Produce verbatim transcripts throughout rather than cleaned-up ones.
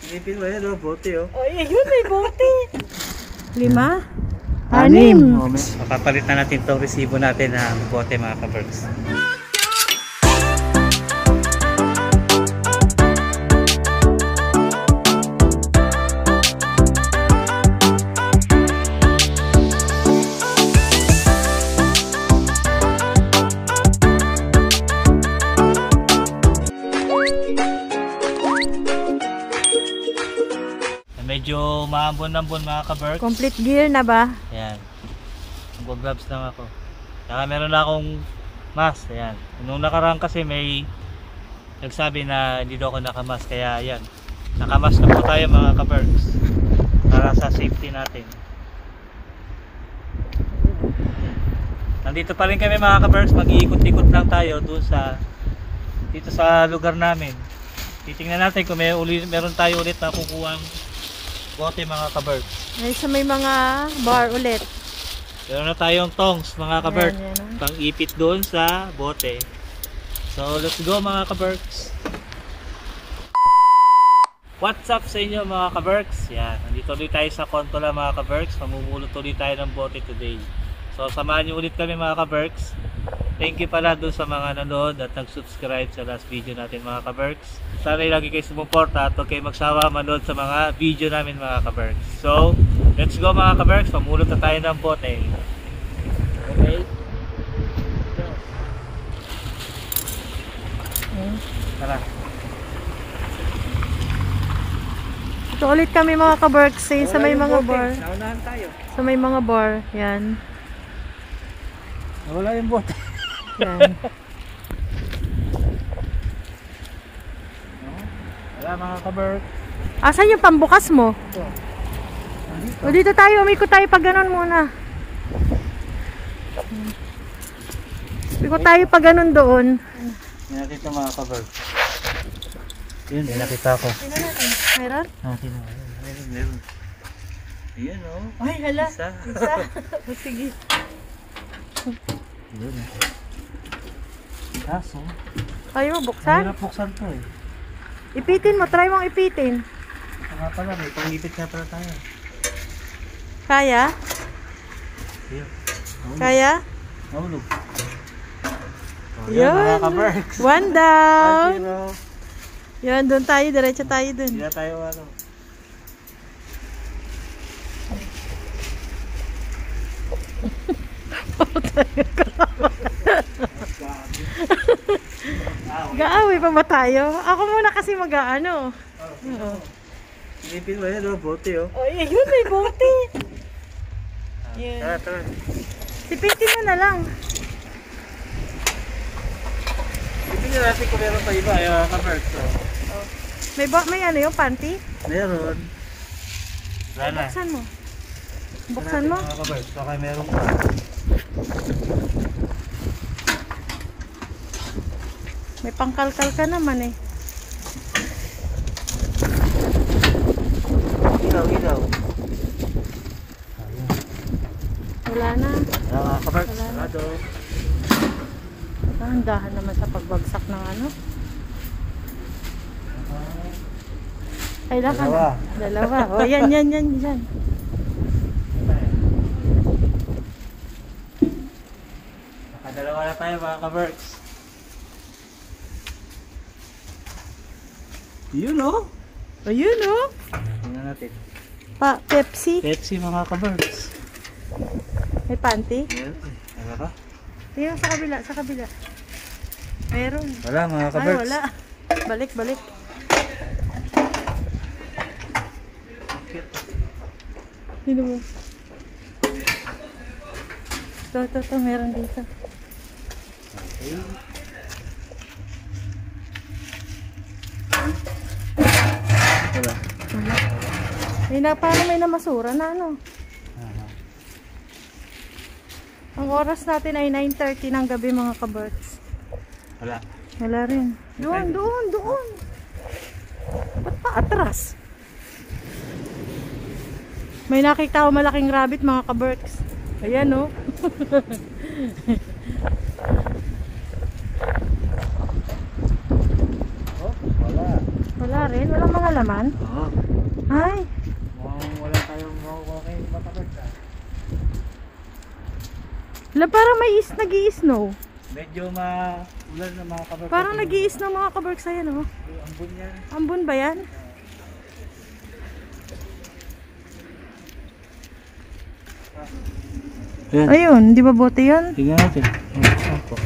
Silipin mo yan, oh, bote oh. Oh, yun may bote. Lima? Anim. Oh, papalit na natin itong resibo natin ng bote mga kaberks. Medyo maambon-ambon mga kaberks. Complete gear na ba? Ayan. Mag-gloves lang ako. Saka meron na akong mask. Ayan. Nung nakaraan kasi may nagsabi na hindi daw ako nakamask. Kaya ayan. Nakamask na po tayo mga kaberks. Para sa safety natin. Nandito pa rin kami mga kaberks. Mag-iikot-ikot lang tayo doon sa dito sa lugar namin. Titingnan natin kung may uli, meron tayo ulit na kukuha bote mga kaberks. Ay, sa may mga bar ulit. Meron na tayong tongs mga kaberks. Ayan, ayan, Pang ipit doon sa bote. So let's go mga kaberks. What's up sa inyo mga kaberks? Yan, nandito ulit tayo sa Contola mga kaberks. Mamumulot ulit tayo ng bote today. So samahan nyo ulit kami mga kaberks. Thank you pala doon sa mga nanood at nag-subscribe sa last video natin mga kaberks. Sana lagi kayo sumuporta at huwag kayo magsawa manood sa mga video namin mga kaberks. So, let's go mga kaberks. Pamulot na tayo ng bote. Okay? Hmm. Tara. Ito ulit kami mga kaberks. Eh, sa may mga bar. Naunahan tayo. Sa may mga bar. Yan. Wala yung bote. Yan. Wala mga kaberks. Asan yung pambukas mo? Ito. O dito tayo, umikot tayo pag ganun muna. Umikot tayo pag ganun doon. Yan natin ito mga kaberks. Yun, may nakita ko. Tingnan natin. Meron? Natin na. Meron, meron. Ayan o. Ay, hala. Isa. Isa. O, sige. Yun. Kaso, Ayaw mo buksan? mahirap buksan to eh. Ipitin mo, try mong ipitin. Ito nga pala, may pangipit nga pala tayo. Kaya? Ayan. Kaya? Nahulog. Oh, Yun. mga kaberks. One down. One zero. Yun, doon tayo. Diretso tayo doon. Hindi na tayo ano. Gaaway pa ba tayo? Ako muna kasi mag-ano. Oo. Silipin mo yan, oh, bote oh. Oh, yun may bote. Yun. Tara, tara. Sipitin mo na lang. Silipin nyo natin kung meron pa iba, yung mga kaberks. Oh. May, bo may ano yung panty? Meron. Wala na. Buksan mo. Buksan mo. Mga kaberks, baka meron pa. May pangkalkal ka naman eh. Ilaw, ilaw. Wala na. Wala mga kaberks. Wala na. Sarado. Ah, ang dahan naman sa pagbagsak ng ano. Kailangan. Dalawa. Dalawa. O, yan, yan, yan, yan. Nakadalawa na tayo mga kaberks. Yun oh. Ayun oh. Tingnan natin. Pa, Pepsi. Pepsi mga kaberks. May panty. Meron. Ano ka? Tingnan sa kabila, sa kabila. Meron. Wala mga Ay, kaberks. wala. Balik, balik. Sino mo? Ito, ito, ito. Meron dito. Okay. Wala. Wala. Eh, na, parang may namasura na ano. Aha. Ang oras natin ay nine thirty ng gabi mga kaberks. Wala. Wala rin. Doon, doon, doon. Ba't pa atras? May nakita ako malaking rabbit mga kaberks. Ayan oh. Oh, wala. Wala rin. Walang mga halaman? Oo. Ay, Mukhang wala tayong makukuha kayo mga ka-birds ah. la parang may is, nag-i-snow. Medyo maulan na mga ka-birds. Parang nag-i-snow mga kabarks. Ayan oh. Ang bun yan. Ambon ba yan? Ayan. Ayun, di ba bote yan? Tingnan natin. Saan po?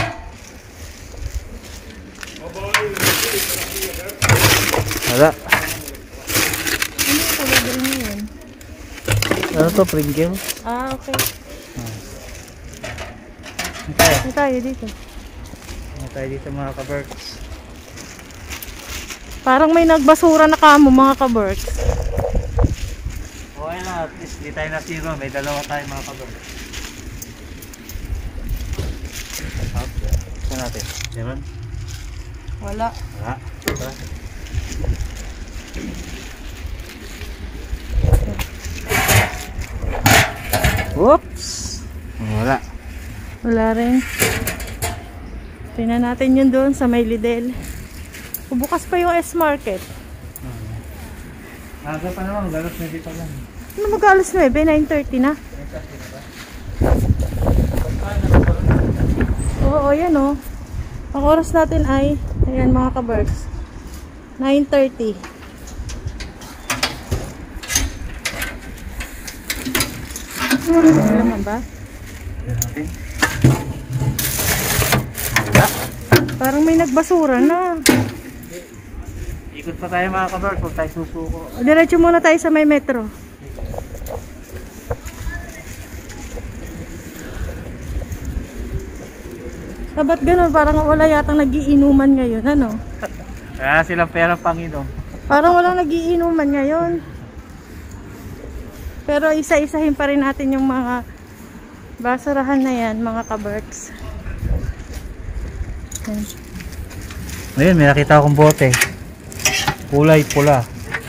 Wala. Ano yung kulay niya yun? Ano to? Pringles? Ah, okay. Ano tayo? Ano tayo dito? Ano tayo dito mga ka-birds? Parang may nagbasura na kamo mga kabarks. Okay na, at least di tayo na zero. May dalawa tayo mga ka-birds. Saan natin? Meron? Wala. Wala. Wala. Oops! Wala. Wala rin. Tingnan natin yun doon sa may Lidl. Bukas pa yung S-Market. Aga pa naman, galos na dito lang. Ano mag-alas nine? nine thirty na? Oo, yan o. Ang oras natin ay, ayan mga kabarks, nine thirty. Ano naman ba? Parang may nagbasura na. Ikot pa tayo mga ka-birds, huwag tayo susuko. Diretso muna tayo sa may metro. Ah, ba't ganun? Parang wala yatang nagiinuman ngayon, ano? Kaya silang pera Panginoon. Parang walang nagiinuman ngayon. Pero isa-isahin pa rin natin yung mga basurahan na yan, mga kabarks. Ayan. Ayun, may nakita akong bote. Kulay pula.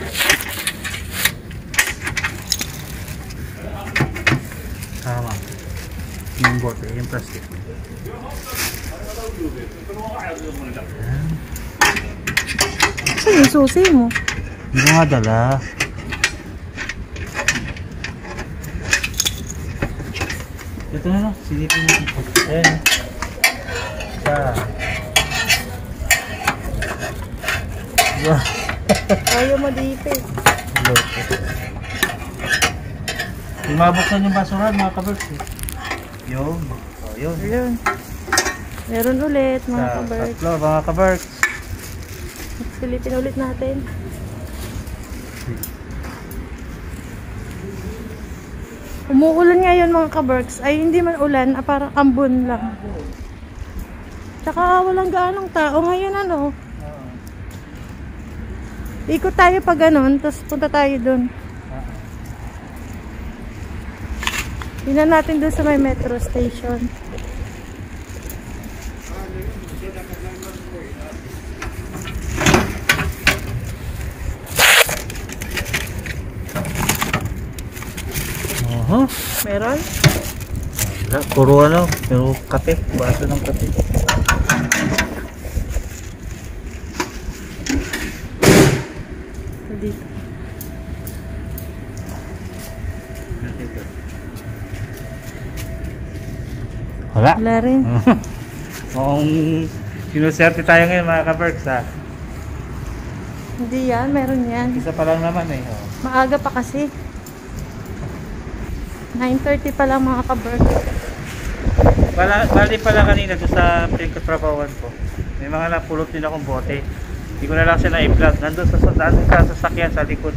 Tama. Yung bote, yung plastic. Saan yung susi mo? Hindi ko nga dala. Ito na lang, silipin mo. Ayan. Isa. Wow. Ayaw mo dito. Mabuksan yung basuran mga kabirds eh. Yun. Oh, yun. Ayun. Meron ulit mga Sa kabarks. tatlo mga kabirds. Silipin ulit natin. Umuulan ngayon mga kabarks. Ay hindi man ulan, ah, parang ambon lang. Tsaka walang gaanong tao ngayon ano. Ikot tayo pa ganun, tapos punta tayo dun. Tingnan natin dun sa may metro station. Uh-huh. Meron? Wala, puro ano, pero kape, baso ng kape. Dito. Wala. Wala rin. Mukhang sinuserte tayo ngayon mga ka-birds ha. Hindi yan, meron yan. Isa pa lang naman eh. Oh. Maaga pa kasi. nine thirty pa lang mga kabark. Bala, bali pala kanina doon sa pinagkatrabawan ko. May mga napulot din akong bote. Hindi ko na lang siya na-i-vlog. Nandun sa, sa, sa sasakyan sa likod.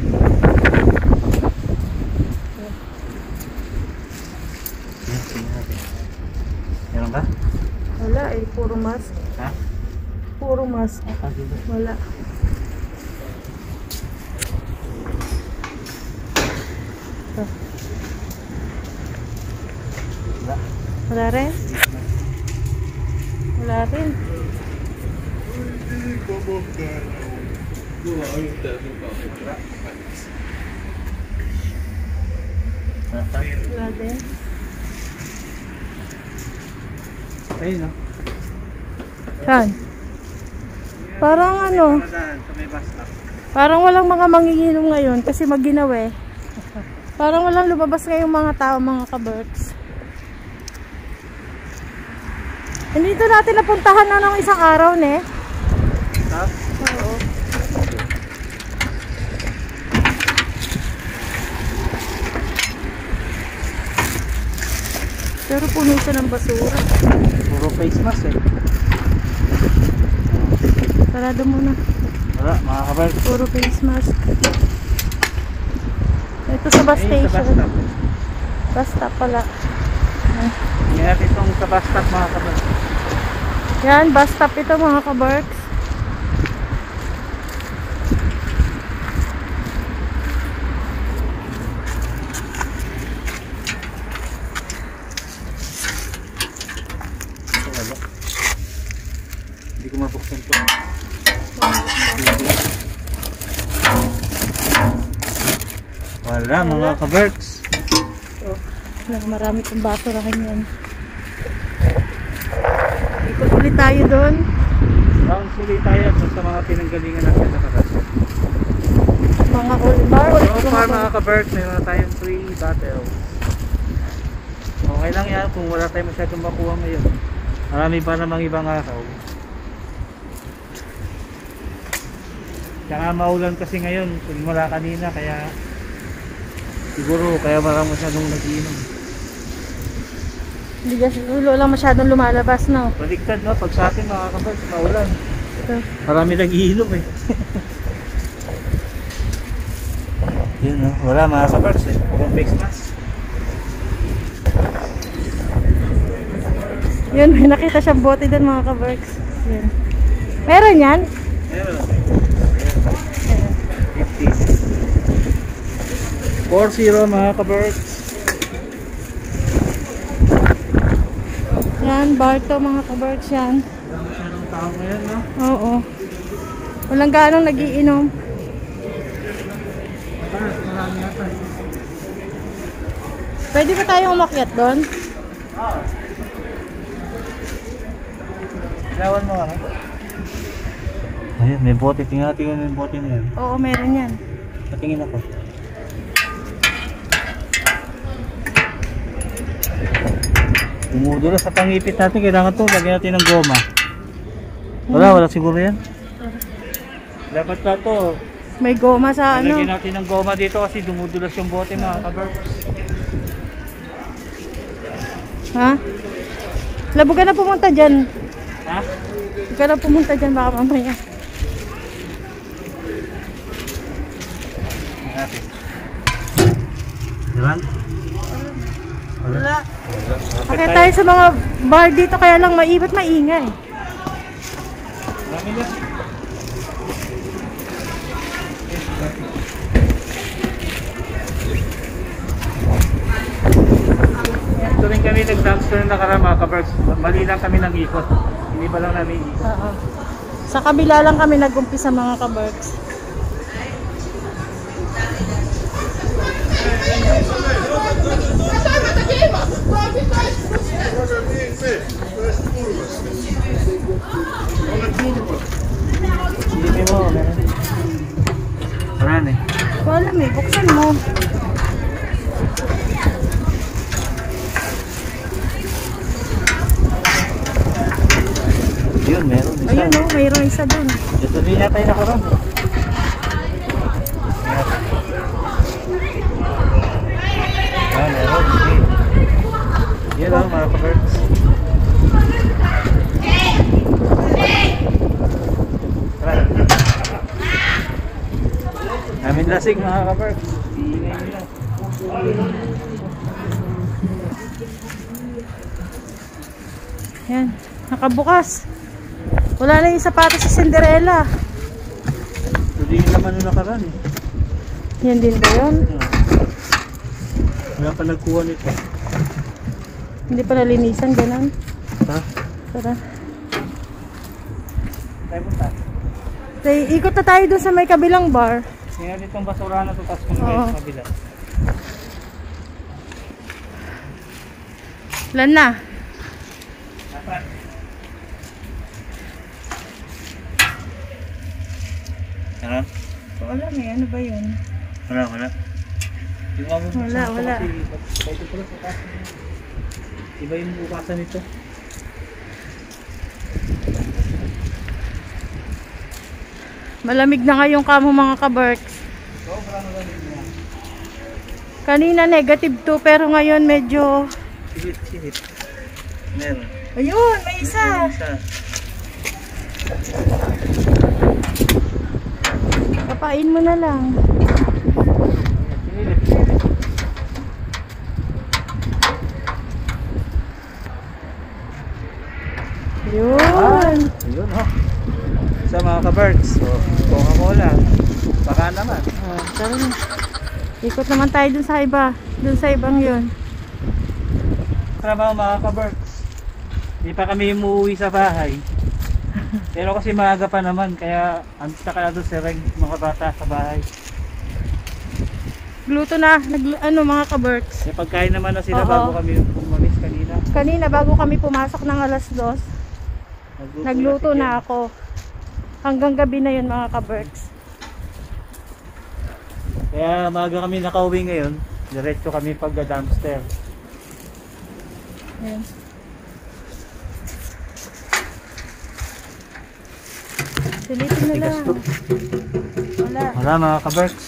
Meron ba? Wala eh, puro mask. Ha? Puro mask. Ah, dito. Wala. Ito. Wala. Wala rin? Wala rin. Wala din. Ayun no? Saan? Parang ano, Sa may bus stop. Parang walang mga manginginom ngayon kasi mag-ginaw eh. Parang walang lumabas ngayong mga tao, mga kaberks. Hindi ito natin napuntahan na ng isang araw, ne? Ha? Oo. Pero puno siya ng basura. Puro face mask eh. Sarado muna. Wala, mga kaberks. Puro face mask. Ito sa bus Eh, sa station. bus stop. Bus stop pala. Tingnan natin itong sa bus stop, mga kaberks. Yan, bus stop ito mga kaberks. Wala. Hindi ko mabuksan ito. Wala, mga kaberks. Oh, marami pang basurahan yan. Ikot ulit tayo doon. Round sulit tayo sa mga pinanggalingan natin sa karas. Mga old bar. So far, mga kaberks, meron na tayong three bottles. Okay lang yan kung wala tayong masyadong makuha ngayon. Marami pa namang ibang araw. Tsaka maulan kasi ngayon, mula kanina, kaya siguro kaya marami masyadong nag-iinom. Hindi kasi ulo lang masyadong lumalabas, no? Baliktad, no? Pag sa atin mga kaberks, maulan. Ito. Marami nag-iinom eh. Yun, no? Wala mga kaberks eh. Pagong face mask. Yun, may nakita siyang bote doon mga kaberks. Yun. Meron yan? Meron. fifty. four zero mga kaberks. Yan, bar to mga kaberks yan. Wala masyadong tao ngayon, no? Oo. Walang ganong nagiinom. Kaberks, marami yata. Pwede ba tayong umakyat doon? Ah. Ilawan mo ano? Ayun, may bote. Tingnan natin yung bote na yan. Oo, meron yan. Patingin ako. Umudula sa pangipit natin. Kailangan ito. Lagyan natin ng goma. Wala, wala siguro yan. Dapat na ito. May goma sa ano. Lagyan natin ng goma dito kasi dumudulas yung bote mga kaberks. Ha? Labo ka na pumunta dyan. Ha? Huwag ka na pumunta dyan, baka mamaya. Natin. Diba? Wala. Kaya tayo sa mga bar dito, kaya lang maibat maingay. Marami na. Ito rin kami nag-dumpster na nakaraan mga kaberks. Mali lang kami nang ikot. Hindi pa lang namin ikot. Oo. Sa kabila lang kami nag-umpisa mga kaberks. Hindi mo. Marami. Wala may, buksan mo. Yun, meron isa. Ayun o, mayroon isa dun. Ito din yata yung nakaraan. Ah, meron. Okay. Yan lang mga kaberks. Tara. Namin lasing mga kaberks. Iingay nila. Yan, nakabukas. Wala na yung sapatos sa Cinderella. Ito din yung laman nung nakaraan eh. Yan din ba yun? Wala pa nagkuha nito. Hindi pa nalinisan, ganun. Ha? Tara. Tayo punta. So, ikot na tayo dun sa may kabilang bar. Tingnan dito ang basura na ito. Tapos kung Oo. may sa kabila. Lan na. Dapat. Yan. ko alam eh. Ano ba yun? Wala, wala. Yung amo mo Wala, sa wala. kasi, ito pala sa taas. Iba yung bukasan nito. Malamig na ngayong kamo mga ka-Berks. Sobrang malamig na. Kanina negative two pero ngayon medyo... Silip, silip. Meron. Ayun, may isa. Isa. Kapain mo na lang. Silip. Yun. Ayun ho. Sa mga ka-Berks. So, Coca-Cola. Baka naman. Ah, tara na. Ikot naman tayo dun sa iba. Dun sa ibang yun. Trabaho mga ka-Berks. Hindi pa kami umuwi sa bahay. Pero kasi maaga pa naman. Kaya andita ka na doon si Reg, mga bata sa bahay. Gluto na. Nag, ano mga ka-Berks. May pagkain naman na sila Oo. bago kami umalis kanina. Kanina bago kami pumasok ng alas dos. Nagluto si na Jen. ako. Hanggang gabi na yun mga ka-Berks. Kaya maaga kami nakauwi ngayon. Diretso kami pag-dumpster. Ayan. Silipin na lang. Wala. Wala mga ka-Berks.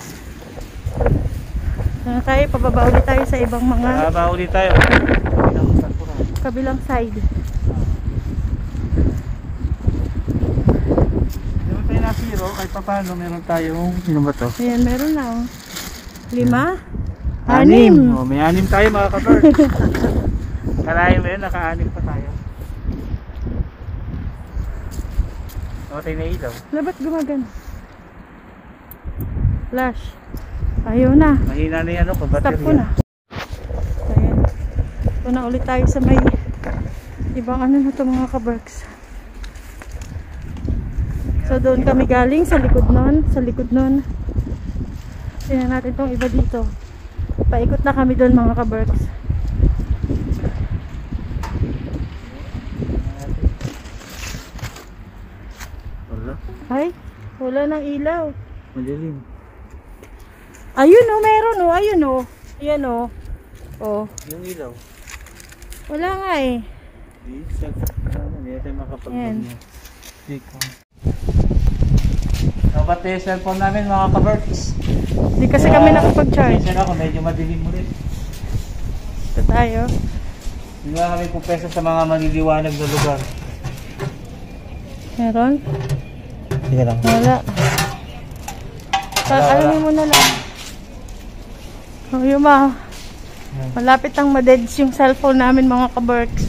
Ano tayo? Pababa ulit tayo sa ibang mga Baba ulit tayo. kabilang side. Meron tayo na zero. Kahit pa paano meron tayong... Sino ba to? Ayan, meron na oh. Lima? Anim. Oh, may anim tayo mga ka-Berks. Kalahin mo yun, naka-anim pa tayo. Namatay na ilaw. Na ba't gumagana? Flash. Ayaw na. Mahina na yan, ano, Stop pabaterya. ko na. Ayan. Ito na ulit tayo sa may ibang ano na ito mga ka-Berks. So doon kami galing sa likod nun. Sa likod nun. Tingnan natin itong iba dito. Paikot na kami doon mga ka-Berks. Wala, Ay, wala ng ilaw. madilim. Ayun oh, meron oh, ayun oh. Ayan oh. Oh, Yung ilaw. wala nga eh. Di, sa ano, hindi tayo makapag-vlog Yan. niya. Di ko. Dapat yung cellphone namin mga ka-Berks. Hindi kasi kami nakapag-charge. Kasi ako, medyo madilim ulit. Ito tayo. Hindi nga kami pupesa sa mga maliliwanag na lugar. Meron? Sige lang. Wala. Wala, wala. Alamin mo na lang. Oh, yun ma. Malapit ang madeds yung cellphone namin mga ka-Berks.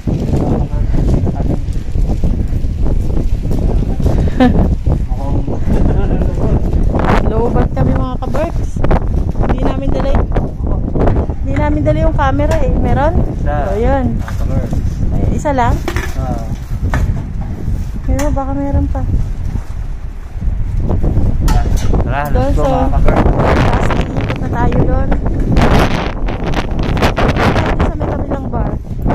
Lobat kami mga ka-Berks. Hindi namin dala yung Hindi namin dala yung camera eh. Meron? Isa. O yun. Ka-Berks. Ay, isa lang? Ah. Meron, baka meron pa. Tara, Doon, let's go so- mga ka-Berks. Tapos iikot na tayo doon. Dito sa may kabilang bar.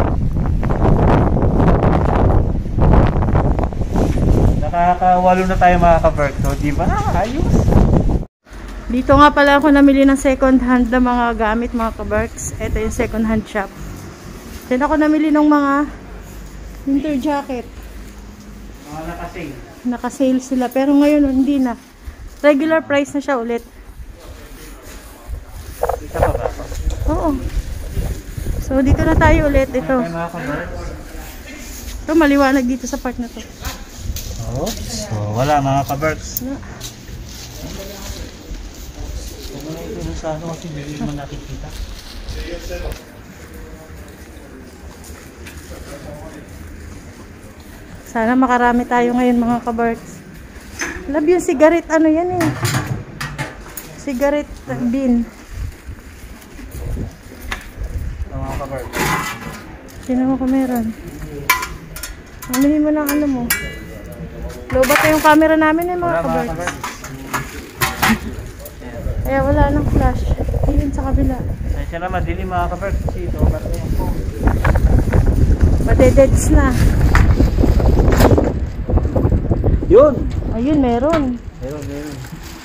Nakakawalo na tayo mga ka-Berks. So, di ba? Ayos. Dito nga pala ako namili ng second hand na mga gamit mga ka-Berks. Ito yung second hand shop. Diyan ako namili ng mga winter jacket. Mga nakasing. Naka-sale sila. Pero ngayon hindi na. Regular price na siya ulit. Isa pa ba? Oo. So dito na tayo ulit. Ito. Ay, mga ka-Berks. Ito maliwanag dito sa part na to. Oops. So, wala mga ka-Berks. Wala. Kung ano ito sa ano kasi hindi naman nakikita. Sana makarami tayo ngayon mga ka-Berks. Love yung cigarette. Ano yan eh. Cigarette bin. So, mga ka-Berks. Sino mo kung meron? Aminin mo ng ano mo. Lobat na yung camera namin eh mga Wala mga ka-Berks. ka-Berks. Kaya wala nang flash. Yun sa kabila. Ay, siya naman, dili mga ka-Berks. Kasi ito, ba't yung phone? Madededs na. Yun! Ayun, meron. Meron, meron.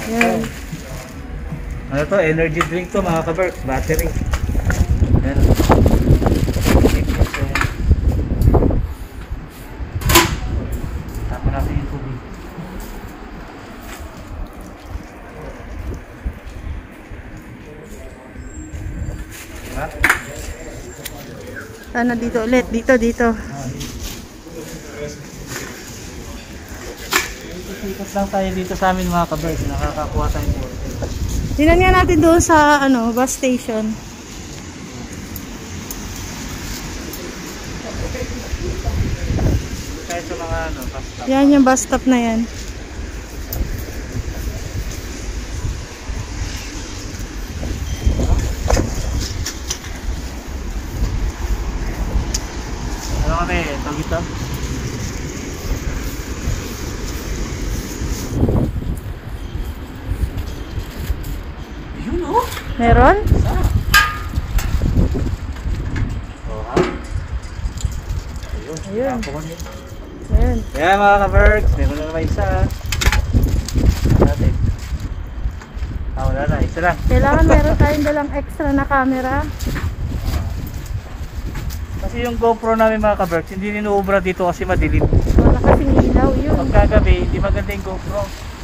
Yan. Ano to? Energy drink to mga ka-Berks. Battery. Yan. Tapos natin yung tubig. Diba? Sana dito ulit. Dito, dito. Ikot lang tayo dito sa amin mga ka-Berks. Nakakakuha tayong bote. Tingnan nga natin doon sa ano, bus station. Tayo sa mga ano, bus stop. Yan yung bus stop na yan. Ano kami? Ito dito? Ayun o! Meron? Oh, ha? Ayun. Ayun. Tapos yun. Ayun. Kaya mga ka-Berks, meron na naman isa. Ano natin? Ah, wala na. Isa lang. Kailangan meron tayong dalang extra na camera. Kasi yung GoPro namin mga ka-Berks, hindi ninuubra dito kasi madilim. Wala kasing ilaw yun. Pagkagabi, hindi maganda yung GoPro.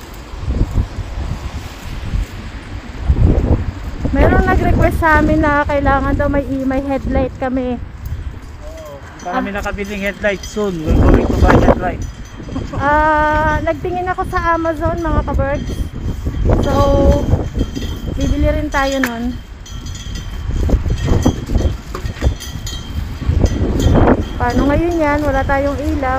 Meron nag-request sa amin na kailangan daw may, may headlight kami. Oo. Para kami nakabiling headlight soon. We're going to buy headlight. Ah, nagtingin ako sa Amazon mga ka-Berks. So, bibili rin tayo nun. Paano ngayon yan? Wala tayong ilaw.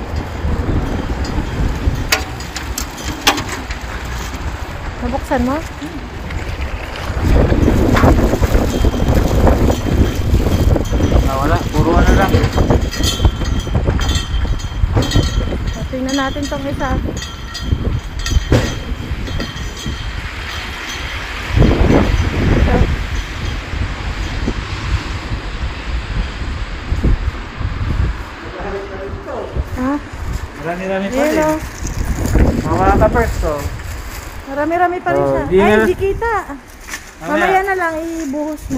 Nabuksan mo? Ah, wala. Puro ano lang. Tingnan natin tong isa. Ito. Ha? Marami-rami pa Hello. rin. Mga ka-Berks, oh. Marami-rami pa rin Oh, siya. di Ay, na- hindi kita. Mamaya na lang, ibuhos mo.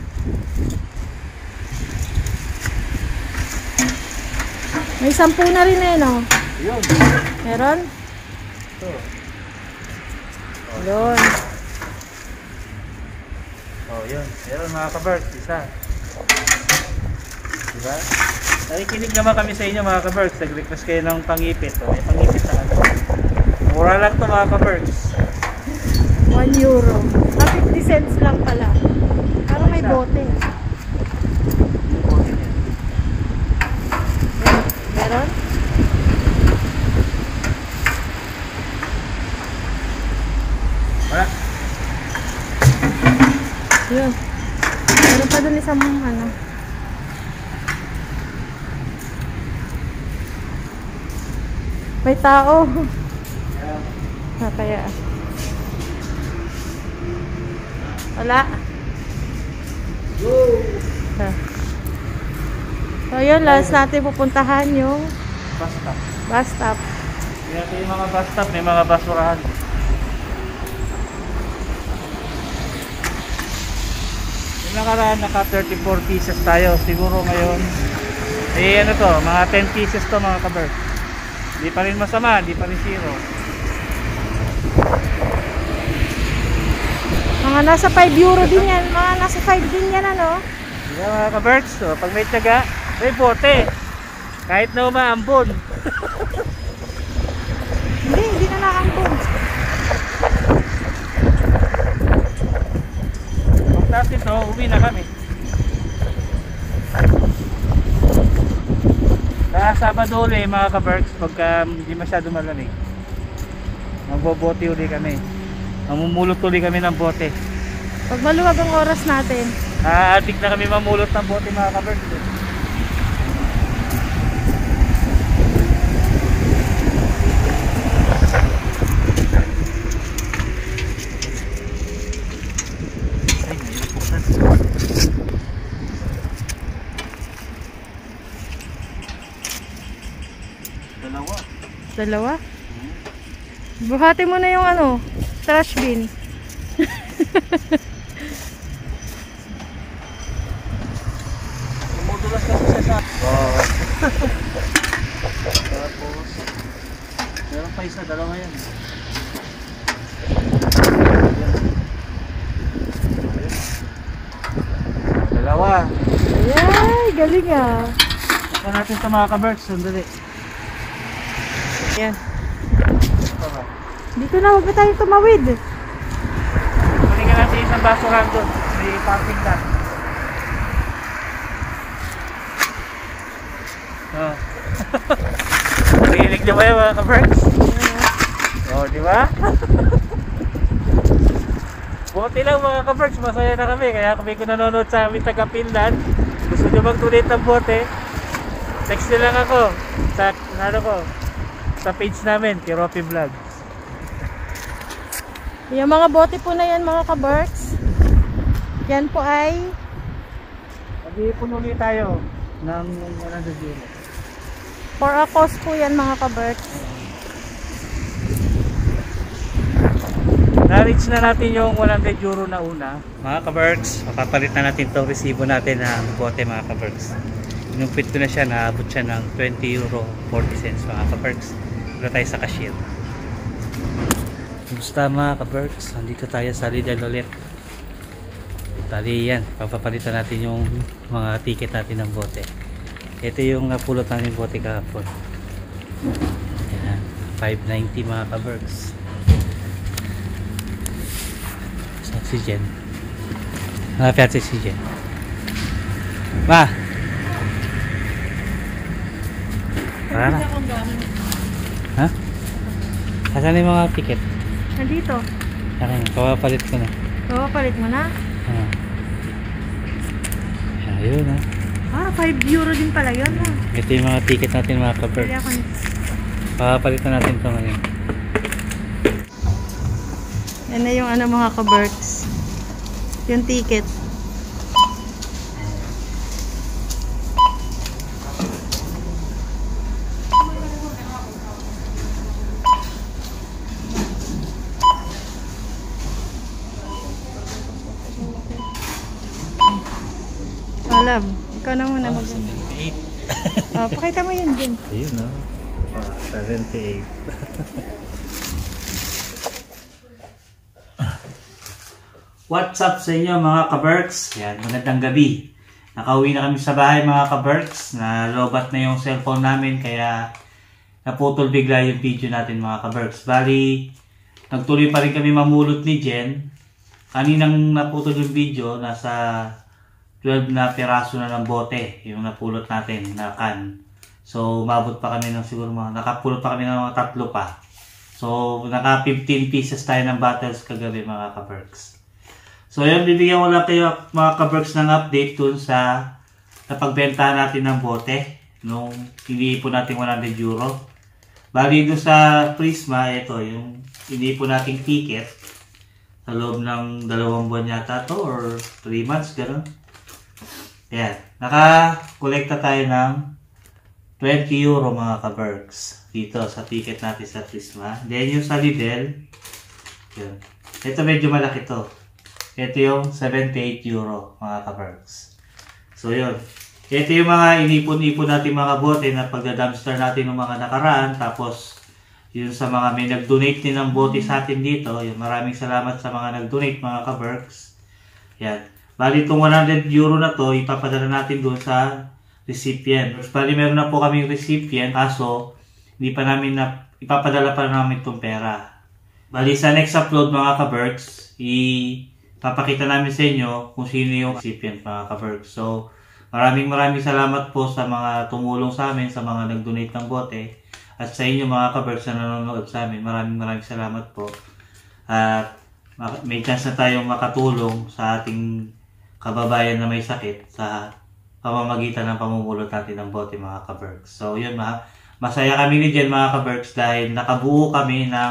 May sampu na rin eh, no? Yun. Meron? Ito. Yun. Oh, yun. Meron mga ka-Berks. Isa. Diba? Nakikinig naman kami sa inyo mga ka-Berks. Nag-request kayo ng pangipit. Oh, may pangipit na ano. Mura lang to mga ka-Berks. one euro. Ah, fifty cents lang pala. Parang may bote. Meron? Wala. Yun. Meron pa dun isang ano. May tao. Ah, kaya. Wala. Ah. So yun, last natin pupuntahan yung Bus stop. bus stop. Kaya ito yung mga bus stop. May mga basurahan. Yung nakaraan naka thirty-four pieces tayo. Siguro ngayon eh ano to, mga ten pieces to mga ka-Berks. Hindi pa rin masama, hindi pa rin zero. Mga nasa five euro din yan. Mga nasa five din yan, ano? Yan mga ka-Berks, so, pag may tiyaga, may bote. Kahit na umaambon. Hindi, hindi na nakaambon. Pagtas ito, uwi na kami. Sa Sabado ulit mga ka-Berks, pagka hindi masyado malamig, magbobote uli kami. Mamumulot uli kami ng bote. Pag maluwag ang oras natin. Aadik na kami mamulot ng bote mga ka-Berks. Ay, may buksan. Dalawa. Dalawa. Buhati mo na yung ano. trash bin. Tumutulas kasi siya sa... Wow. Tapos, meron pa isa, dalawa yan. Dalawa. Ay, galing ah. Ito natin sa mga ka-birds, sandali. Yan. Dito na, huwag na tayo tumawid. Kunin ka natin isang basurahan doon. May parking lot. Oh. Nakilig niyo ba yung mga ka-birds? Oh, di ba? Buti lang mga ka-birds, masaya na kami. Kaya kami kung nanonood sa amin taga Finland, gusto nyo mag-donate ng bote, text nyo lang ako sa, ano ko, sa page namin, Kiropi Vlogs. Yung mga bote po na yan mga ka-Berks, yan po ay Mag-iipon ulit tayo ng one hundred euro. for a cause po yan mga ka-Berks. Na-reach na natin yung one hundred euro na una. Mga ka-Berks, mapapalit na natin itong resibo natin ng bote mga ka-Berks. Inumpit ko na siya, naabot siya ng twenty euro forty cents mga ka-Berks. Ito tayo sa cashier. Kumusta mga ka-Berks? Nandito tayo sa Lidl ulit. Tali yan, papapalitan natin yung mga ticket natin ng bote. Ito yung napulot natin bote kahapon. Ayan, five ninety mga ka-Berks. Sa oxygen. Hanapin natin si oxygen. Ma! Tara na. Ha? Asan yung mga ticket? Nandito. Akin, papapalit ko na. Oo, palit mo na. Ah. Ayun ha. Ah, five euro din pala yun ah. Ito yung mga ticket natin mga Pwede ka-Berks. ako nito. Papapalitan natin ito ngayon. Yan na yung ano mga ka-Berks. Yung ticket. Alam, ikaw na muna mag- seventy-eight. Oh, pakita mo yun din. Ayun no. Ah, seventy-eight. What's up sa inyo mga ka-Berks? Yan, magandang gabi. Nakauwi na kami sa bahay mga ka-Berks. Na lobat na yung cellphone namin kaya naputol bigla yung video natin mga ka-Berks. Bali, nagtuloy pa rin kami mamulot ni Jen. Kaninang naputol yung video, nasa twelve na piraso na ng bote yung napulot natin na can. So, umabot pa kami ng siguro mga, nakapulot pa kami ng mga tatlo pa. So, naka fifteen pieces tayo ng bottles kagabi mga ka-Berks. So, yun, bibigyan ko lang kayo mga ka-Berks ng update dun sa napagbentahan natin ng bote nung iniipon natin one hundred euro. Bali dun sa Prisma, ito yung iniipon nating ticket sa loob ng dalawang buwan yata to or three months, gano'n. Ayan, naka-kolekta tayo ng twenty euro mga ka-Berks dito sa ticket natin sa Prisma. Then yung sa Lidl, yun. Ito medyo malaki to. Ito yung seventy-eight euro mga ka-Berks. So yun. Ito yung mga inipon-ipon natin mga bote na pagda-dumpster natin ng mga nakaraan. Tapos yun sa mga may nag-donate din ng bote sa atin dito. Yun, maraming salamat sa mga nag-donate mga ka-Berks. Yan. Bali itong one hundred euro na to, ipapadala natin doon sa recipient. Bali meron na po kaming recipient, kaso hindi pa namin na, ipapadala pa namin itong pera. Bali sa next upload mga ka-Berks, ipapakita namin sa inyo kung sino yung recipient mga ka-Berks. So maraming maraming salamat po sa mga tumulong sa amin, sa mga nag-donate ng bote. At sa inyo mga ka-Berks na nanonood sa amin, maraming maraming salamat po. At may chance na tayong makatulong sa ating kababayan na may sakit sa pamamagitan ng pamumulot natin ng bote mga ka-Berks. So yun, ma masaya kami ni Jen mga ka-Berks dahil nakabuo kami ng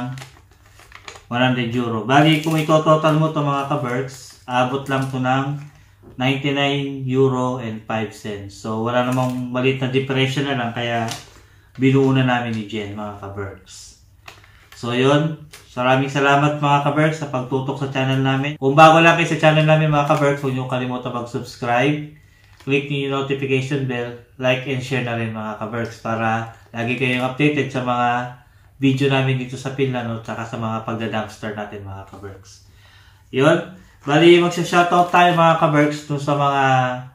one hundred euro. Bali kung ito-total mo to mga ka-Berks, abot lang to ng ninety-nine euro and five cents. So wala namang maliit na depression na lang kaya binuo na namin ni Jen mga ka-Berks. So yun, Maraming salamat mga ka-Berks sa pagtutok sa channel namin. Kung bago lang kayo sa channel namin mga ka-Berks, huwag niyo kalimutan mag-subscribe. Click niyo yung notification bell, like and share na rin mga ka-Berks para lagi kayong updated sa mga video namin dito sa Finland at saka sa mga pagda-dumpster natin mga ka-Berks. Yun. Bali, magsha-shoutout tayo mga ka-Berks dun sa mga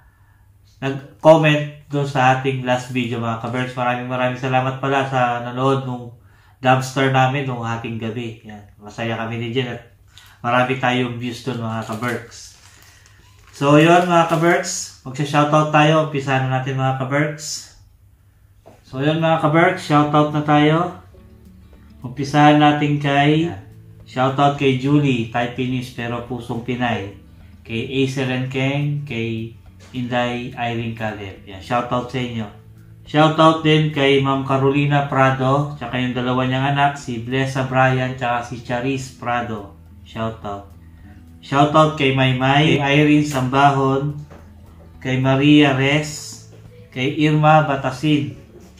nag-comment dun sa ating last video mga ka-Berks. Maraming maraming salamat pala sa nanood nung dumpster namin nung ating gabi. Yan. Masaya kami ni Jen at marami tayong views dun mga ka-Berks. So yun mga ka-Berks, magsha-shoutout tayo. Umpisahan na natin mga ka-Berks. So yun mga ka-Berks, shoutout na tayo. Umpisahan natin kay shoutout kay Julie, Taiwanese pero pusong Pinay. Kay Acer and Keng, kay Inday Irene Caleb. Yan, shoutout sa inyo. Shoutout din kay Ma'am Carolina Prado, tsaka yung dalawa niyang anak, si Blessa Brian, tsaka si Charis Prado. Shoutout. Shoutout kay Maymay, kay Irene Sambahon, kay Maria Res, kay Irma Batasin,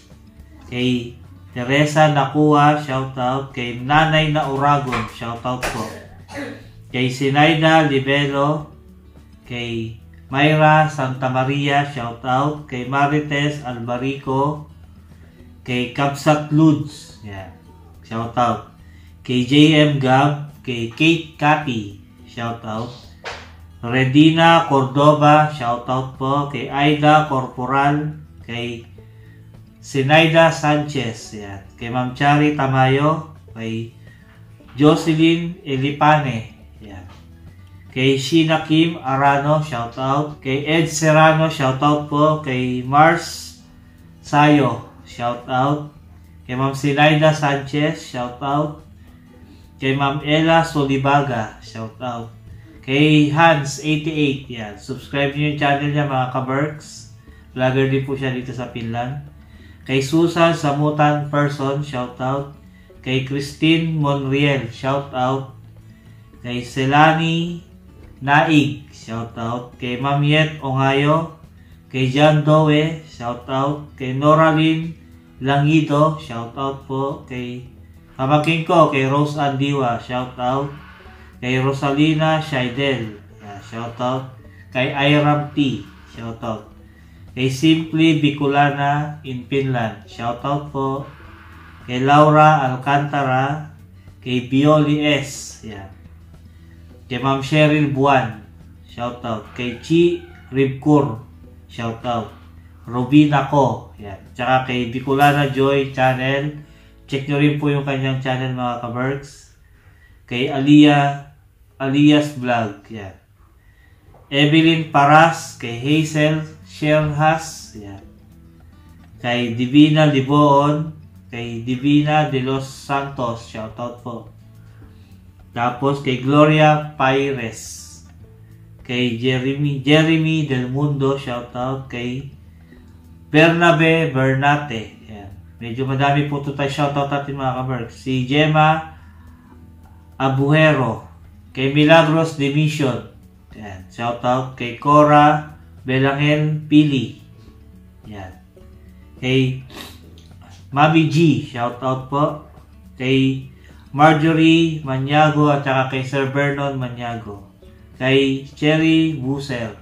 kay Teresa Nakua, shoutout, kay Nanay na Uragon, shoutout po. Kay Sinaida Libelo, kay Mayra Santa Maria, shoutout. Kay Marites Albarico, kay Kapsat Ludes, yan, shoutout. Kay J M Gab, kay Kate Cathy, shoutout. Redina Cordova, shoutout po. Kay Aida Corporal, kay Sinaida Sanchez, yan. Kay Ma'am Chari Tamayo, kay Jocelyn Elipane, yan. Kay Sheena Kim Arano, shoutout. Kay Ed Serrano, shoutout po. Kay Mars Sayo, shoutout. Kay Ma'am Sinaida Sanchez, shoutout. Kay Ma'am Ella Solibaga, shoutout. Kay Hans eighty-eight, yan. Subscribe niyo yung channel niya mga ka-Berks. Vlogger din po siya dito sa Finland. Kay Susan Samutan Person, shoutout. Kay Christine Monriel, shoutout. Kay Selani Naig, shoutout. Kay Mamiet Ongayo, kay John Doe, shoutout. Kay Noraline Langido, shoutout po. Kay pamangkin ko, kay Rose Andiwa, shoutout. Kay Rosalina Shaidel, yeah, shoutout. Kay Iram T, shoutout. Kay Simply Bicolana in Finland, shoutout po. Kay Laura Alcantara, kay Bioli S, yeah. Kay Ma'am Cheryl Buwan, shoutout. Kay Chi Ribkur, shoutout. Robina Ko, yan. Tsaka kay Bicolana Joy Channel, check nyo rin po yung kanyang channel mga ka-Berks. Kay Alia, Alias Vlog, yan. Evelyn Paras, kay Hazel Sherhas, yan. Kay Divina Liboon, kay Divina de los Santos, shoutout po. Tapos kay Gloria Paires, kay Jeremy Jeremy Del Mundo, shoutout. Kay Bernabe Bernate, yan. Medyo madami po ito tayo shoutout natin mga ka-Berks. Si Gemma Abuhero, kay Milagros Dimission, yan, shoutout. Kay Cora Belangel Pili, yan. Kay Mami G, shoutout po. Kay Marjorie Maniago at saka kay Sir Vernon Maniago. Kay Cherry Busel,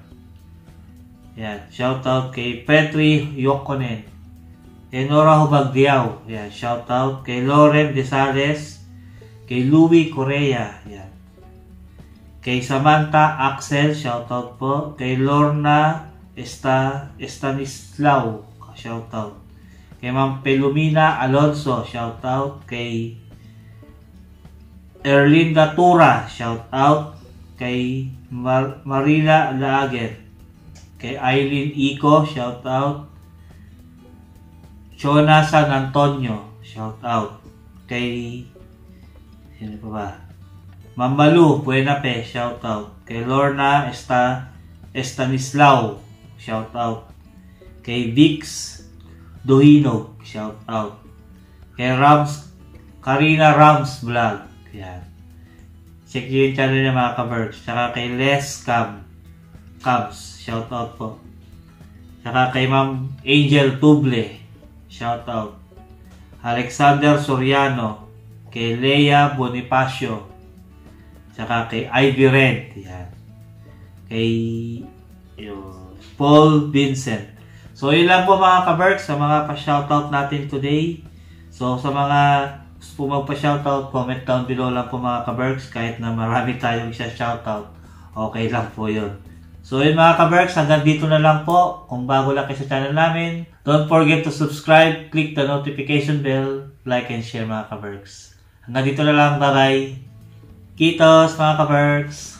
yan, shoutout. Kay Petri Yokonen, kay Nora Hubagdiao, yan, shoutout. Kay Lauren Desales, kay Louie Correa, yan. Kay Samantha Axel, shoutout po. Kay Lorna Esta, Estanislao, shoutout. Kay Ma'am Pelumina Alonso, shoutout. Kay Erlinda Tura, shoutout. Kay Mar Marila Laager, kay Eileen Ico, shoutout. Chona San Antonio, shoutout. Kay sino pa ba? Mamalu Buenape, shoutout. Kay Lorna Esta Estanislao, shoutout. Kay Vix Dohinog, shoutout. Kay Rams Karina Rams Vlog, yan. Check nyo yung channel niya mga ka-Berks. Tsaka kay Les Cam Cams, shoutout po. Tsaka kay Ma'am Angel Tuble, shoutout. Alexander Soriano, kay Leia Bonifacio, tsaka kay Ivy Red, yan. Kay yun, Paul Vincent. So, yun lang po mga ka-Berks sa mga pa-shoutout natin today. So, sa mga gusto po magpa-shoutout, comment down below lang po mga ka-Berks. Kahit na marami tayong isa-shoutout, okay lang po yun. So, yun mga ka-Berks, hanggang dito na lang po. Kung bago lang kayo sa channel namin, don't forget to subscribe, click the notification bell, like and share mga ka-Berks. Hanggang dito na lang, bye-bye. Kitos mga ka-Berks!